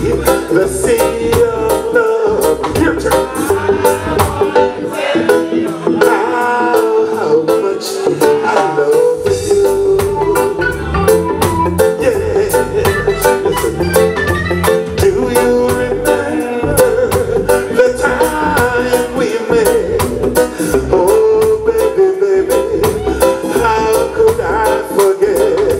the sea of love. Your turn. How much I love you. Yes. Do you remember the time we met? Oh, baby, baby, how could I forget?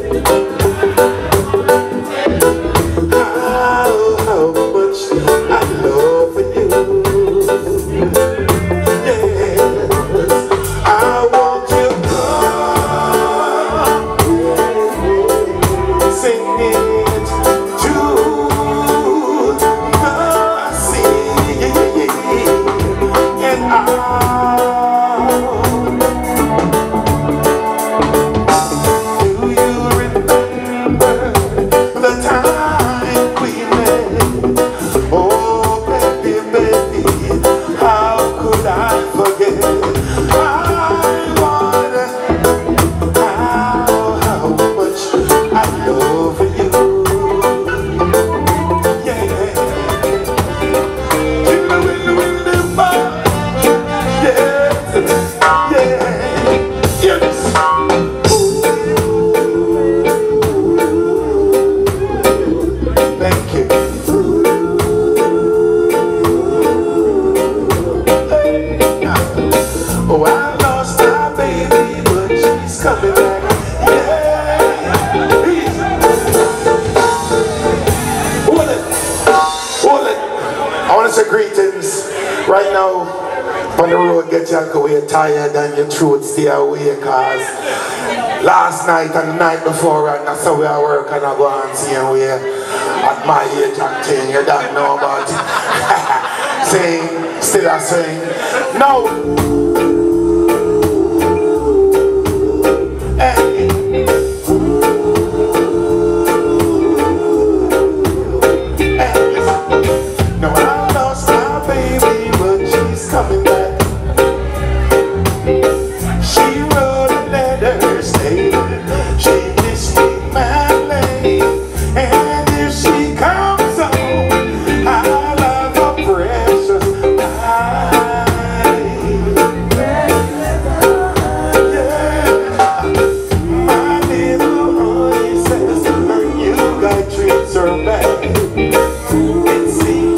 How much I love you. Yes, I want you to sing it to the sea, and do you remember the time we met? Oh, baby, baby, how could I forget? I wonder how much I love you. Yeah. In the bar. Yes. Yeah. Yes. Thank you. Oh, I lost my baby, but she's coming back. Yeah. Hold it. Hold it. I want to say greetings. Right now, on the road, get your away tired and your throat stay away, cause last night and the night before, and that's how we are working and I go and see and we at my age and thing, you don't know about it. Saying, still I saying. Now, hey. Hey. No, I lost my baby, but she's coming back. She wrote a letter stating she missed me madly, and if she comes home, I'll have a precious night. Yeah, my little honey says her new guy treats her bad. It seems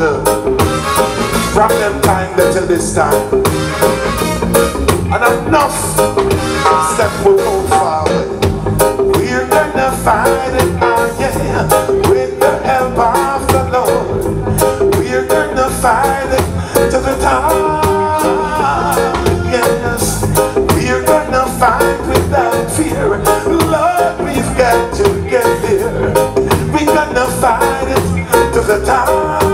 struggle from them time till this time. And enough step move forward. We're gonna fight it out, yeah, with the help of the Lord. We're gonna fight it to the top, yes. We're gonna fight without fear. Lord, we've got to get there. We're gonna fight it to the top,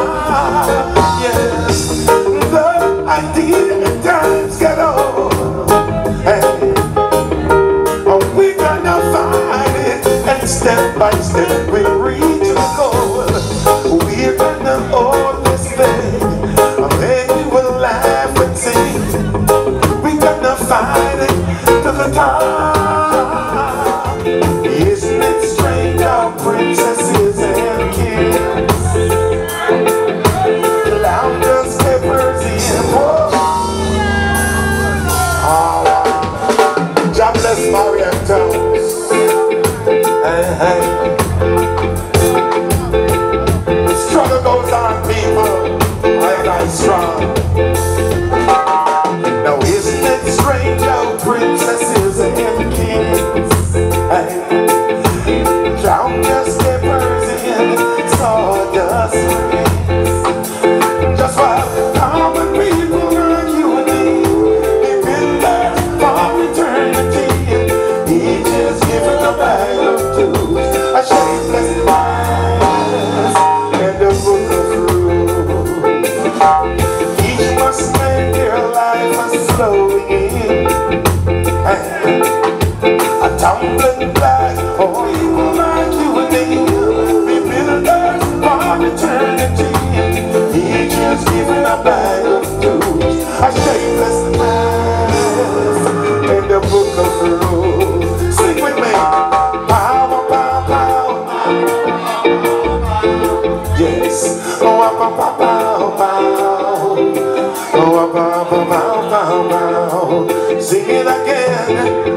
yes. The idea at times get old, hey. We're gonna fight it, and step by step we'll reach the goal. We're gonna hold this thing, and then we will laugh and sing. We're gonna fight it to the top. Isn't it strange how princesses and kings, loungers, skippers, and whoa. God bless Marietta. Hey, hey. Struggle goes on, people. I strong. Now isn't it strange how princesses and kings, hey, drown just skippers in sawdust rings, just while common people like you and me, they've been there for eternity. Each is given a bag of tools, a shapeless life, and a book of rules. Each must make their life a flowing in, a tumbling black, or people like you and me, we build us for eternity. Each is given a bag of tools, a shapeless life, and a book of rules. Sing with me. Pow, pow, pow. Yes. Oh, pow, pow, pow, pow. Oh, pow, pow, pow, pow, pow. Sing it again.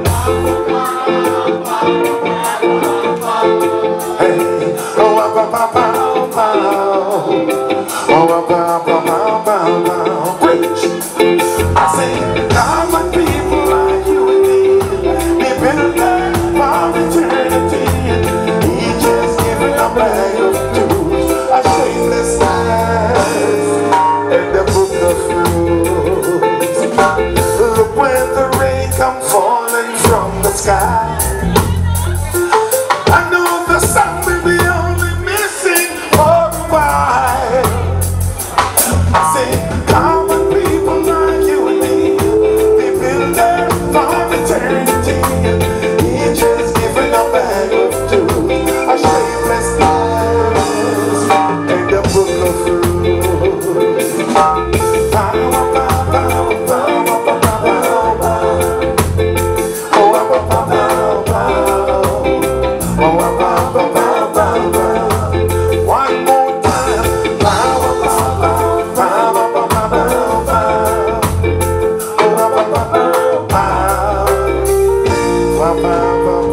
Hey. Oh, pow, pow, pow, pow. Oh, pow, pow, pow, pow, pow. Preach. I say, common people like you and me, they've been there for eternity. Each is given a bag of tools, a shapeless life, and a book of rules. Look when the rain comes falling from the sky. I know the sun will be only missing for a while. I say, common people like you and me, they build there for eternity. Each is given a bag of tools, a shapeless life, and a book of rules. Pow, pow, pow, pow, pow, pow, pow, pow. Oh, pow, pow, pow, pow. Oh, pow, pow, pow, pow, pow. One more time. Pow, pow, pow, pow, pow, pow, pow. Oh, pow, pow, pow, pow. Pow, pow, pow,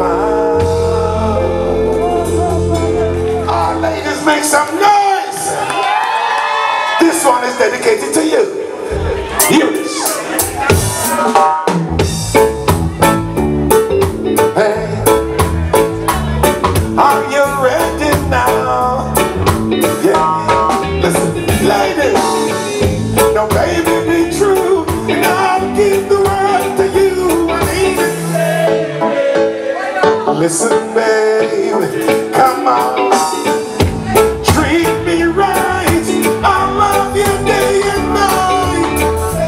pow. Ah, ladies, make some noise. This one is dedicated to you. Hear this. Hey, are you ready now? Yeah, listen, ladies. Now, baby, be true, and I'll give the world to you. I need it. Listen, baby, come on. Treat me right. I love you day and night.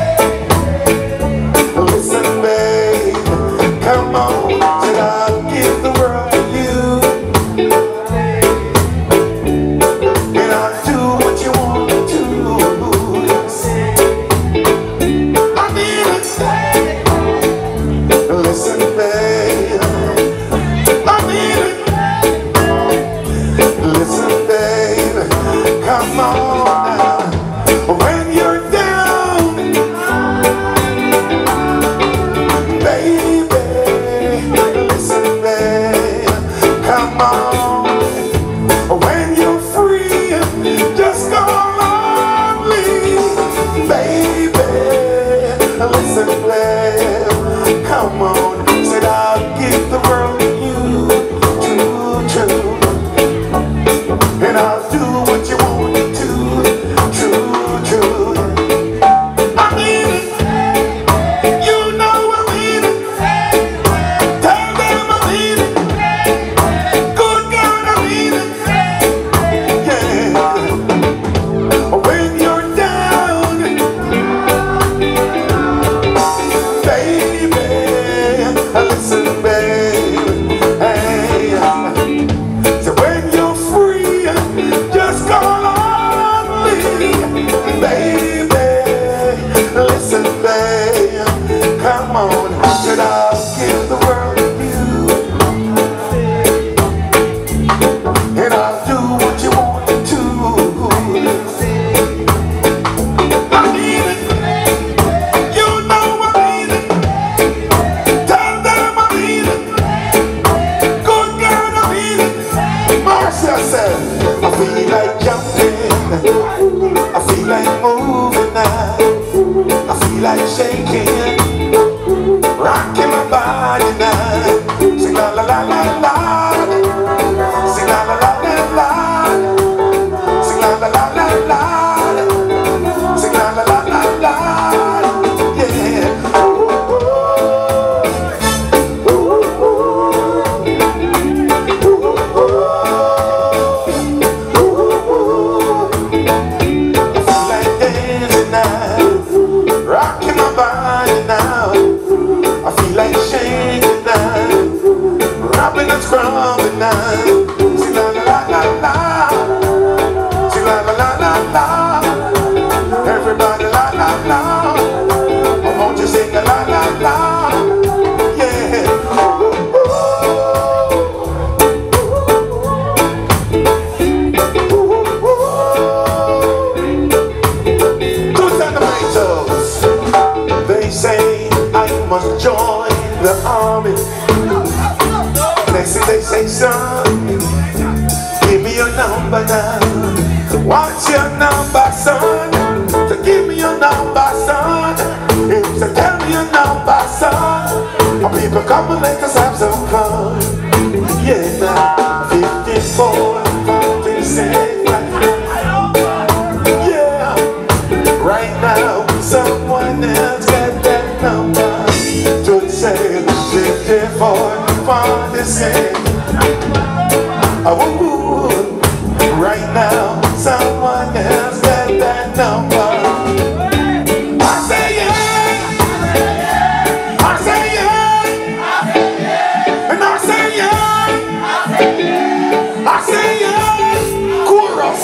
Listen, baby, come on. Said I'll give the world to you. And I'll do what you want to. Yes. I need it. Listen, baby, I need it. like moving now. I feel like shaking, rocking my body now. Sing la la la la la, sing la la la la la, sing la la la la la, sing la la la la la, yeah. Rocking my body now, I feel like shaking now, rapping and scrubbing now. Sing la la la la la, sing la la la la la, everybody la la la. I want you sing la la la la, yeah. They say I must join the army. They say, son, give me your number now. What's your number, son? So give me your number, son. If so tell me your number, son. People come and let us have some fun. Yeah, now 54, 46. Yeah, right now someone else got that number to say 54, 46. Oh, right now someone else got that number. I say yeah, I say yeah, and I say yeah, I say yeah. Chorus.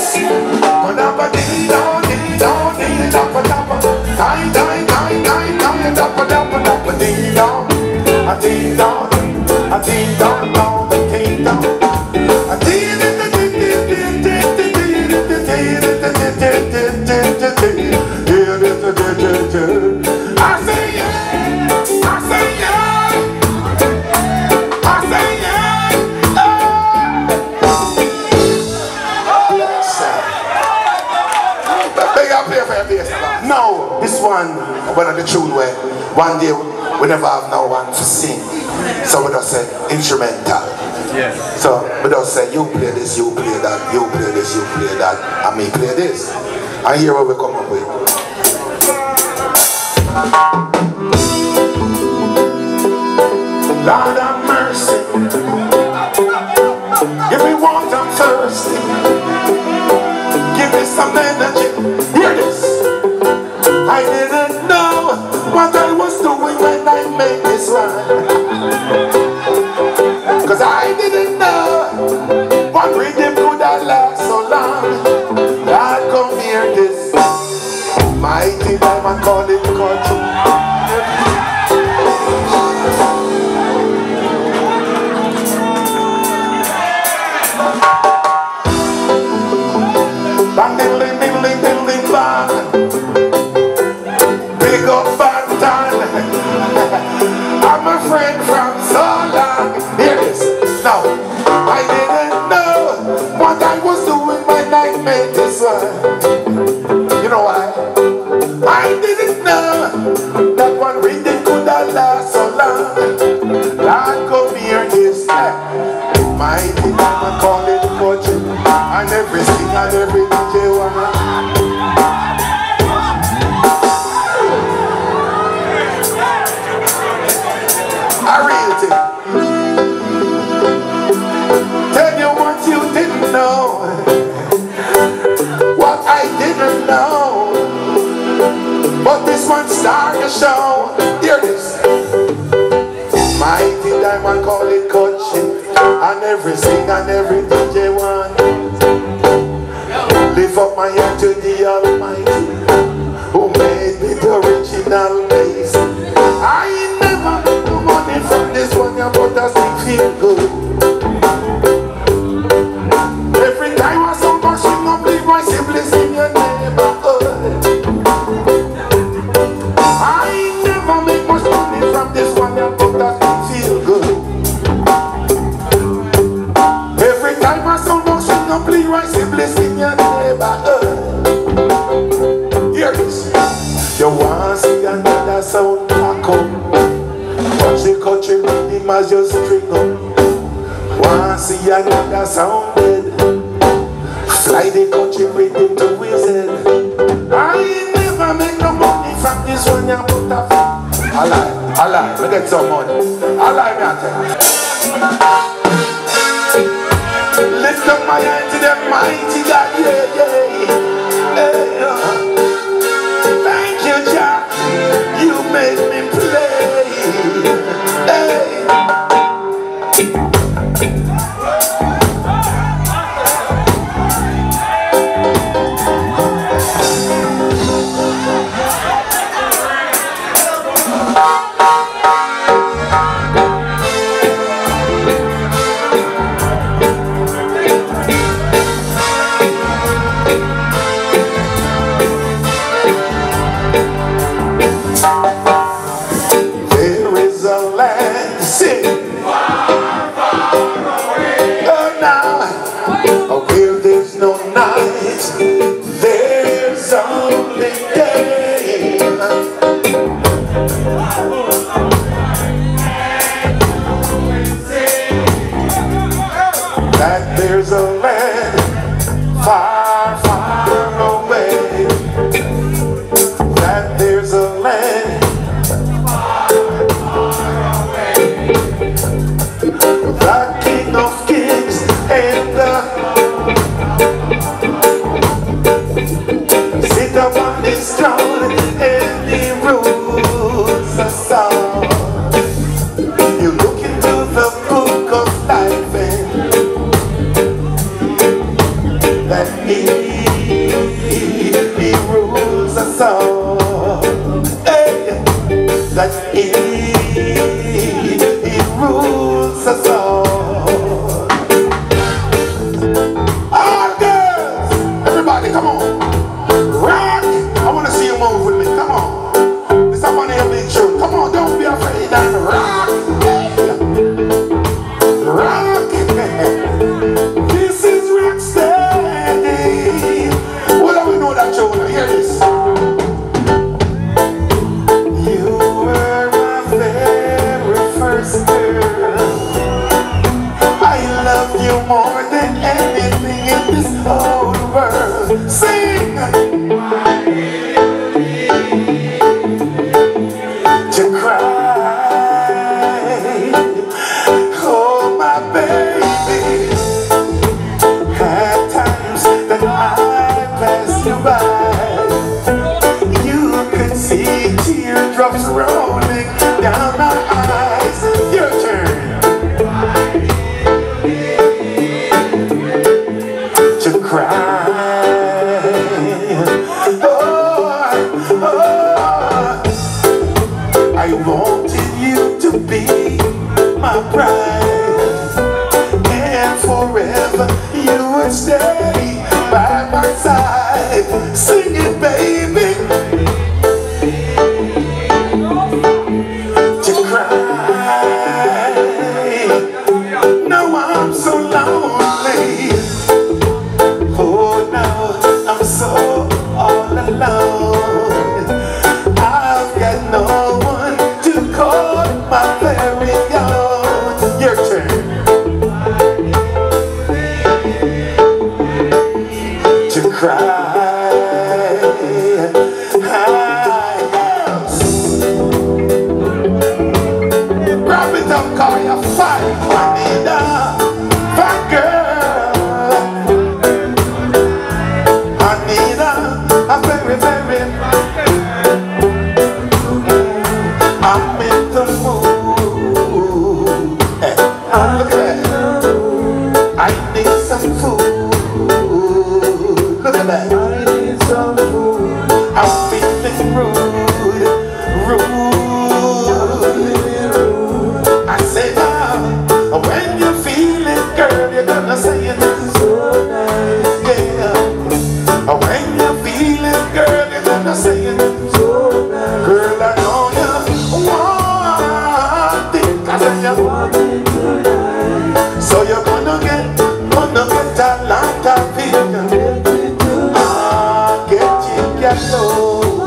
No, this one of the tune where one day we never have no one to sing. So we just say instrumental. Yeah. So we just say you play this, you play that, you play this, you play that, and me play this. And here what we come up with. Lord have mercy. Give me water, I'm thirsty. Give me some energy. Hear this. I didn't know what I was doing when I made this one. Cause I didn't know what rhythm could have last so long. God come hear this. Mighty diamond call it country. Bang diddling diddling diddling bang. Big up Bantan. I'm a friend from so long. Hear this. Now, I didn't know what I was doing when I made this one. You know why? I didn't know that one reading could have last so long. God come hear this. Mighty diamond call it country. And every sing and every DJ wanna. A real thing. Tell you what you didn't know. What I didn't know. But this one star the show. Hear this. Mighty diamond call it country. And every sing and every DJ one. Lift up my hand to the Almighty, who made me the original bass. I ain't never make no money from this one, but I still feel good. Every time I saw pushing up, leave my siblings in your neighborhood. I ain't never make much money from this one, but I still feel good. Every time I saw pushing up, leave my siblings in your neighborhood. this. You want to see another sound pack up. Watch the country rhythm as you string up. Want to see another sound dead. Fly the country rhythm to his head. I ain't never make no money from this one you put off. I lie, we get some money. I lie, me I tell you. Lift up my hand to the mighty God, yeah, yeah. Hey, thank you, Jah, you made me play. Hey. There is a land sing. Oh, now, where there's no night, there's only day. That there's a land far, far away. That there's a land the King of Kings and sit upon his throne and he rules us all. You look into the book of life and that he rules us all. Hey, that he rules us all. All girls, everybody, come on. Rock. I want to see you move with me. Come on. This is one of your big shows. Come on, don't be afraid and rock. Rock. This is rock steady. Well, I will know that show. Now hear this. You were my very first girl. I love you more than anything in this whole world. Sing! To cry. Oh, my baby. At times that I pass you by, you could see teardrops rolling down my eyes. Your turn. To cry. I wanted you to be my bride, and forever you would stay by my side. Sing it, baby. To cry. Now I'm so lonely. Oh, now I'm so all alone. I've got no one to call my very own. Your turn. To cry. Grab it up, call your fight. I need a fat girl. I need a very, very. I'm in the mood. Hey, look at that. I need some food. Look at that. I need some food. I'm feeling rude, rude. I say now, when you feel it, girl, you're gonna say it so nice. Yeah. When you feel it, girl, you're gonna say it so nice. Girl, I know you want it, 'cause I want it tonight. So you're gonna get a lot of it. Get you, get low.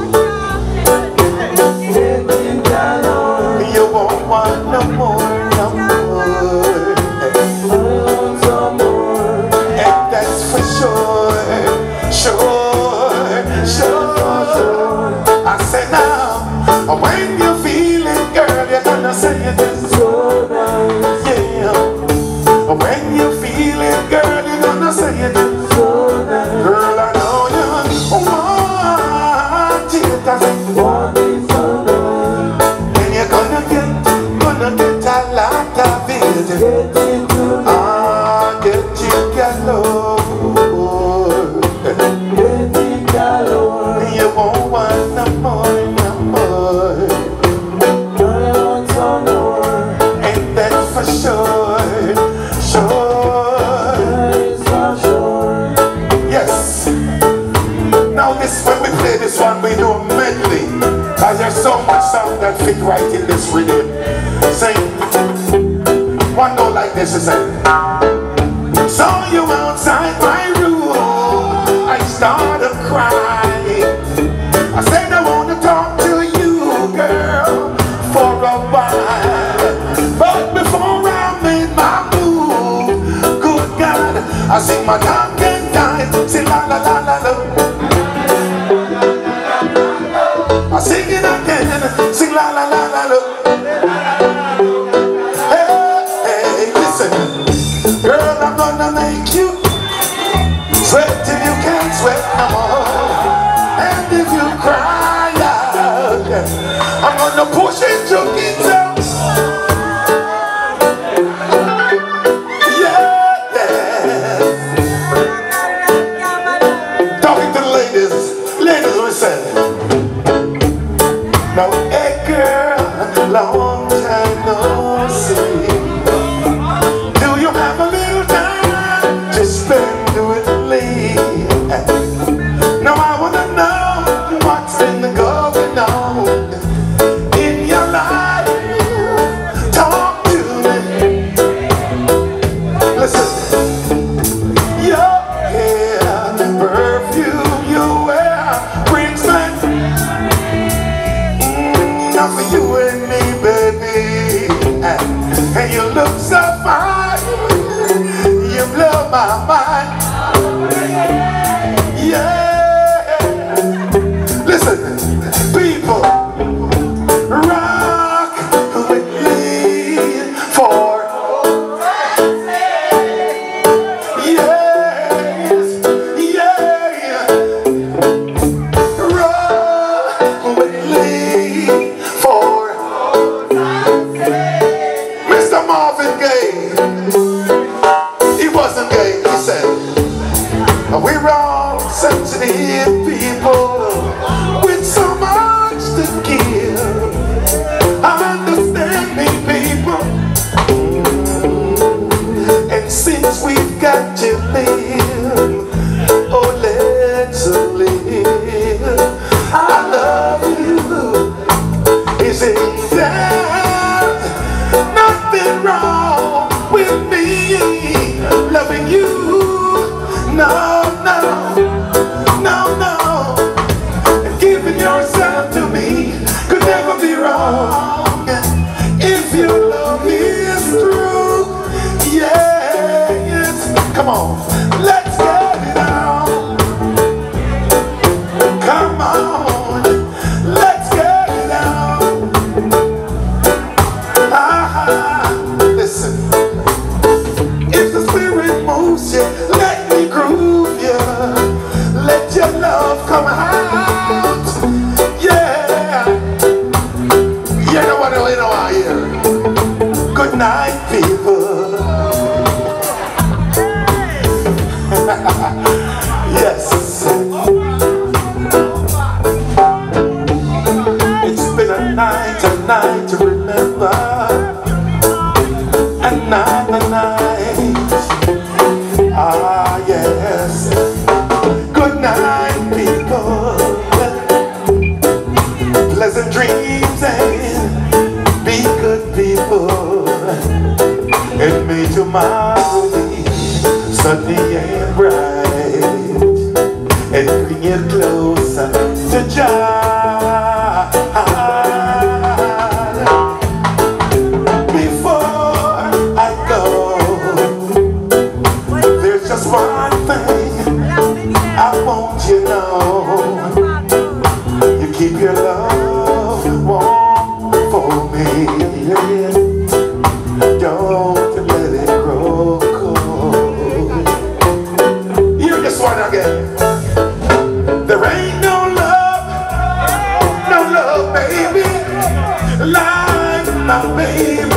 play this one, we do a medley. Cause there's so much sound that fit right in this rhythm. Sing. One go like this, you say. Saw you outside my room, I started crying. I said I want to talk to you, girl, for a while. But before I made my move, good God, I sing my tongue and time, sing la la la la la. I sing it again, sing la la la la la. Hey, listen, girl, I'm gonna make you sweat till you can't sweat no more. And if you cry out, I'm gonna push it to get out. Now, hey girl, long time no see. Do you have a little time to spend with me? Now I wanna know what's been going on in your life. Talk to me. Listen, your hair, the perfume you wear brings back. For you and me, baby, and you look so fine, you blow my mind, yeah. Listen, people, rock with me for, yes, yeah, rock with me. Mr. Marvin Gaye, he wasn't gay, he said, we're all sensitive people with so much to give. Understand me, people, and since we've got to live, oh, let's live. I love you, isn't there nothing wrong with me loving you? No, no, no, no. And giving yourself to me could never be wrong if your love is true. Yes, come on, let's get it on. Come on, let's get it on. Listen, if the spirit moves you, let me groove you. Let your love come out. Yeah. You know what I hear? Good night, people. Yes. It's been a night to remember. Another night, ah yes. Good night, people. Pleasant dreams and be good people. And may tomorrow be sunny and bright, and bring you closer to Jah. One thing I want you to know, you keep your love warm for me, yeah. Don't let it grow cold. Hear this one again. There ain't no love, baby, like my baby.